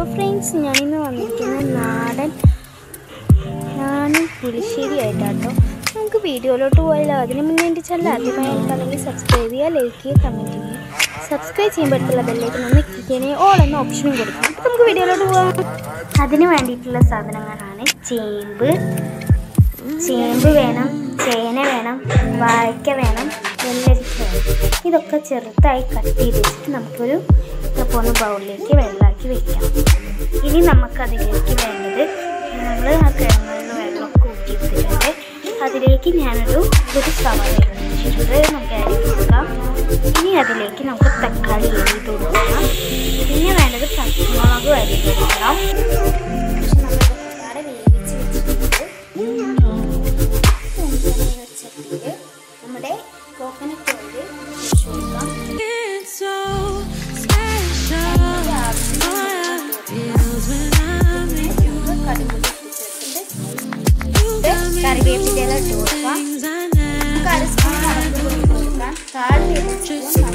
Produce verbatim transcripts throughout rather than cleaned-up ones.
അപ്പോൾ ഫ്രണ്ട്സ്, ഞാനിന്ന് വന്നിരിക്കുന്നത് നാടൻ നാടൻ പുളിശ്ശേരി ആയിട്ടാട്ടോ. നമുക്ക് വീഡിയോയിലോട്ട് പോയാലോ? അതിന് മുന്നേ എൻ്റെ ചാനൽ ആദ്യമായിട്ടാണെങ്കിൽ സബ്സ്ക്രൈബ് ചെയ്യുക, ലൈക്ക് ചെയ്യുക, കമൻറ്റ് ചെയ്യുക. സബ്സ്ക്രൈബ് ചെയ്യുമ്പോഴത്തുള്ള ബെല്ലേക്ക് ഒന്ന് ക്ലിക്ക് ചെയ്യണേ, ഓൾ എന്ന ഓപ്ഷനും കൊടുക്കാം. അപ്പോൾ നമുക്ക് വീഡിയോയിലോട്ട് പോകാം. അതിന് വേണ്ടിയിട്ടുള്ള സാധനങ്ങളാണ് ചേമ്പ് ചേമ്പ് വേണം, ചേന വേണം, വാഴയ്ക്ക വേണം, വെള്ളരിക്ക വേണം. ഇതൊക്കെ ചെറുതായി കട്ട് ചെയ്ത് വെച്ചിട്ട് നമുക്കൊരു പോകുന്ന ബൗളിലേക്ക് വെള്ളമാക്കി വെക്കാം. ഇനി നമുക്കതിലേക്ക് വേണ്ടത്, നമ്മൾ ആ കിഴങ്ങളിൽ വെള്ളമൊക്കെ ഊറ്റിയെടുത്തിട്ടുണ്ട്. അതിലേക്ക് ഞാനൊരു ഒരു സവാള വെച്ചിട്ടുണ്ട്, നമുക്ക് അരി കൊടുക്കാം. ഇനി അതിലേക്ക് നമുക്ക് തക്കാളി എരിയിട്ട് കൊടുക്കണം. പിന്നെ വേണ്ടത് പച്ചമുളക് അരി കൊടുക്കണം. നമ്മൾ തക്കാളി വേവിച്ച് വെച്ചിട്ടുണ്ട്. നമ്മുടെ കോക്കനട്ട് ഓയിൽ ഒഴിച്ച് കൊടുക്കാം. കറിവേപ്പില ഇട്ട് കൊടുക്കാം. അര സ്പൂൺ മുളക് കൊടുക്കാം. കാൽ ടേബിൾ സ്പൂൺ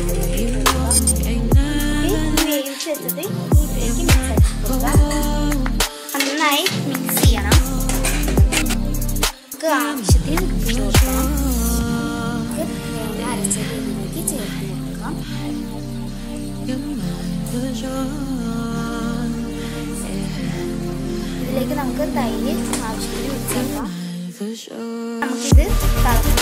വേവിച്ച് വെച്ചത് ഇതിലേക്ക് മിക്സ് ആക്കി കൊടുക്കാം. നന്നായി മിക്സ് ചെയ്യണം. നമുക്ക് ആവശ്യത്തിന് ഉപ്പ് കൊടുക്കണം. തേങ്ങ അരച്ചത് ഇതിലേക്ക് ചേർത്ത് കൊടുക്കാം. ഇതിലേക്ക് നമുക്ക് തൈര് ആവശ്യത്തിന് മിക്സ് ചെയ്യാം. നമുക്കിത്